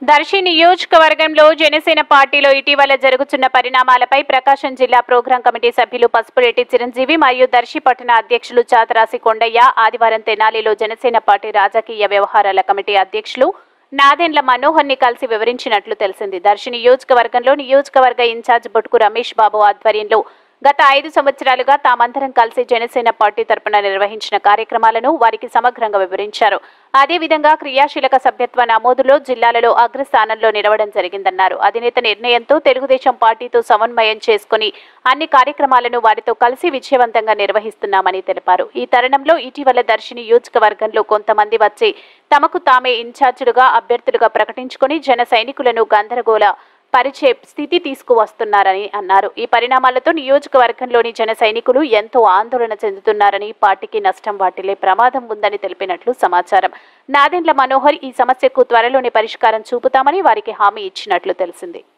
దర్శి నియోజకవర్గంలో జనసేన పార్టీలో ఇటీవల జరుగుతున్న పరిణామాలపై ప్రకాశం జిల్లా ప్రోగ్రాం కమిటీ సభ్యులు పసుపులేటి చిరంజీవి మరియు దర్శి పట్టణ అధ్యక్షులు చాతరాసి కొండయ్య ఆదివారం తెనాలిలో జనసేన పార్టీ రాజకీయ వ్యవహారాల కమిటీ అధ్యక్షులు నాదెండ్ల మనోహర్ ని కలిసి వివరించినట్లు తెలిసింది. దర్శి నియోజకవర్గంలో నియోజకవర్గ ఇన్ఛార్జ్ బొట్కు రమేష్ బాబు ఆధ్వర్యంలో గత 5 సంవత్సరాలుగా తామందరం కలిసి జనసేన పార్టీ తరపున నిర్వహించిన కార్యక్రమాలను వారికి సమగ్రంగా వివరించారు. అదేవిధంగా క్రియాశీలక సభ్యత్వ నమోదులో జిల్లాలలో అగ్రస్థానంలో నిలవడం జరిగిందన్నారు. అధినేత నిర్ణయంతో తెలుగుదేశం పార్టీతో సమన్వయం చేసుకుని అన్ని కార్యక్రమాలను వారితో కలిసి విజయవంతంగా నిర్వహిస్తున్నామని తెలిపారు. ఈ తరుణంలో ఇటీవల దర్శి నియోజకవర్గంలో కొంతమంది వచ్చి తమకు తామే ఇన్ఛార్జీలుగా అభ్యర్థులుగా ప్రకటించుకుని జన సైనికులను గందరగోళ పరిచే స్థితి తీసుకువస్తున్నారని అన్నారు. ఈ పరిణామాలతో నియోజకవర్గంలోని జన సైనికులు ఎంతో ఆందోళన చెందుతున్నారని, పార్టీకి నష్టం వాటిల్లే ప్రమాదం ఉందని తెలిపినట్లు సమాచారం. నాదెండ్ల మనోహర్ ఈ సమస్యకు త్వరలోనే పరిష్కారం చూపుతామని వారికి హామీ ఇచ్చినట్లు తెలిసింది.